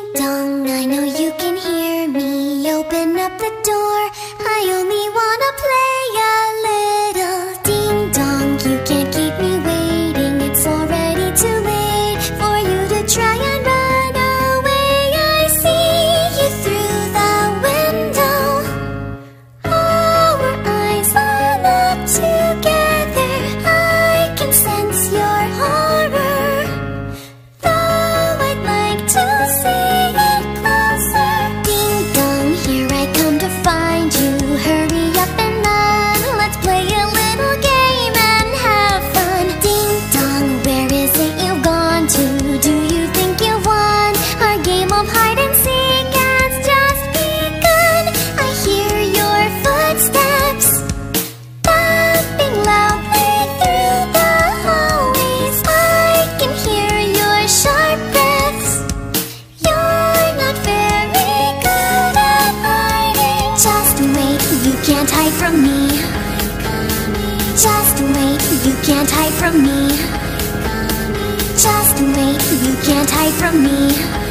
dong, I know you can hear me. Open up the door, I only wanna play a little. Ding dong, you can't keep me waiting. It's already too late for you to try and run away. I see you through the window. Our eyes line up together. I can sense your horror, though I'd like to see it closer. Ding dong, here I come to find you. Hurry up and run, let's play a little game and have fun. Ding dong, where is it you've gone to? Do you think you've won? Our game of hide and seek has just begun. I hear your footsteps bumping loudly through the hallways. I can hear your sharp breaths. You're not very good at hiding. Just wait, you can't hide from me. Just wait, you can't hide from me. Just wait, you can't hide from me.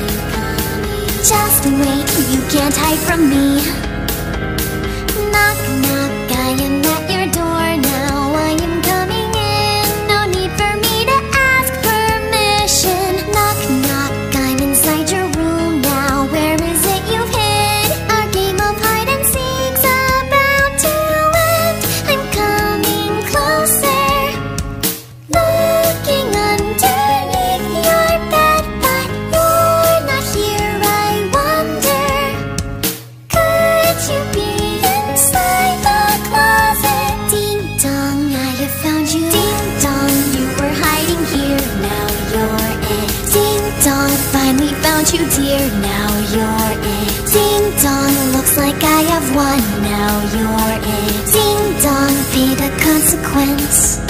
Just wait, you can't hide from me. Knock, knock, I am at your door now. I am coming in, no need for me to ask permission. Knock, knock, I'm inside your room now. Where is it you've hid? Our game of hide and seek's about to end. I'm coming closer, looking underneath your bed, but you're not here. I wonder, could you be inside the closet? Ding dong, I have found you. Ding dong, you were hiding here. Now you're it. Ding dong, finally found you, dear. Now you're it. Ding dong, looks like I have won. Now you're it. Ding dong, pay the consequence.